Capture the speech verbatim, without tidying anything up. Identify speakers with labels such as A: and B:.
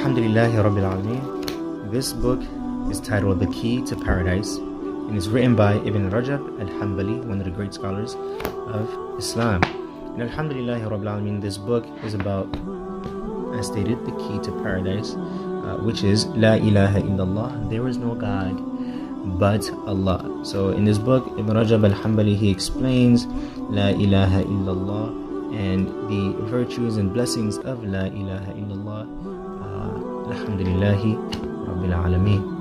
A: Alhamdulillahi Rabbil Alameen. This book is titled The Key to Paradise and is written by Ibn Rajab Al-Hanbali, one of the great scholars of Islam. And Alhamdulillahi Rabbil Alameen, this book is about, as stated, the key to paradise, uh, which is La ilaha illallah, there is no God but Allah. So in this book, Ibn Rajab Al-Hanbali, he explains La ilaha illallah and the virtues and blessings of La ilaha illallah. uh, Alhamdulillahi Rabbil Alameen.